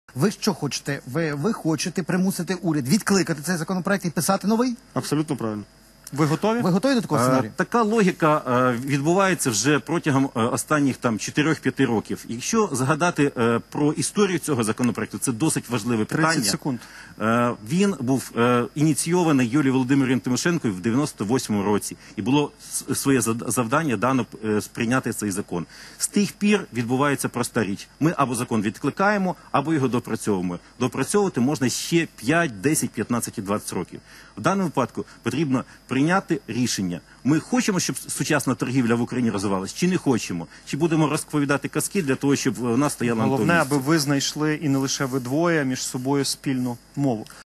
Ви що хочете? Ви хочете примусити уряд відкликати цей законопроект і писати новий? Абсолютно правильно. Ви готові? Ви готові до такого сценарію? Така логіка відбувається вже протягом останніх 4-5 років. Якщо згадати про історію цього законопроекту, це досить важливе питання. 30 секунд. Він був ініційований Юлією Володимирівною Тимошенко в 98-му році. І було своє завдання дано прийняти цей закон. З тих пір відбувається проста річ. Ми або закон відкликаємо, або його допрацьовуємо. Допрацьовувати можна ще 5, 10, 15 і 20 років. В даному випадку потрібно прийняти рішення. Ми хочемо, щоб сучасна торгівля в Україні розвивалась, чи не хочемо? Чи будемо розповідати казки для того, щоб у нас стояла на тому Головне, місці? аби ви знайшли і не лише ви двоє між собою спільну мову.